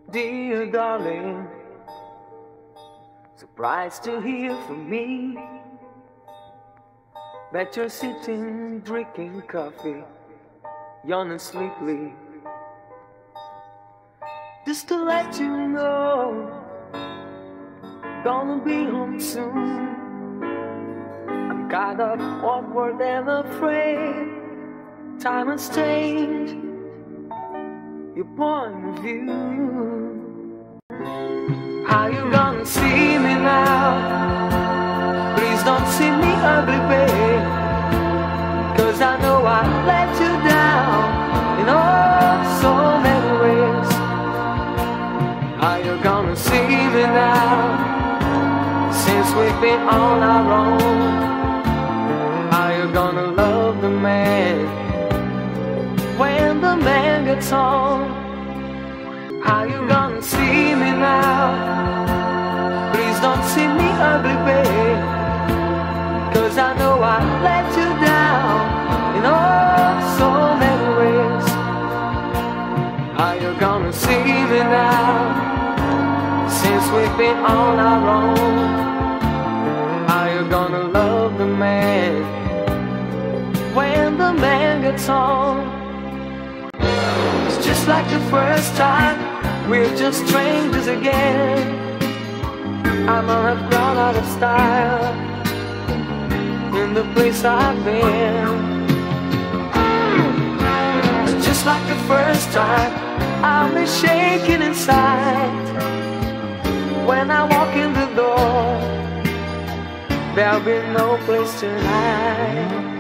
Dear darling, surprised to hear from me that you're sitting drinking coffee, yawning sleepily. Just to let you know, gonna be home soon. I'm kind of awkward and afraid. Time has changed your point of view. How you gonna see me now? Please don't see me ugly, babe, 'cause I know I let you down in oh so many ways. How you gonna see me now, since we've been on our own? How you gonna love the man when the man gets home? How you gonna see me now? Please don't see me ugly, babe, 'cause I know I let you down in oh so many ways. How you gonna see me now, since we've been on our own? How you gonna love the man when the man gets home? It's just like the first time, we're just strangers again. I might have gone out of style in the place I've been. It's just like the first time, I'll be shaking inside. When I walk in the door, there'll be no place to hide.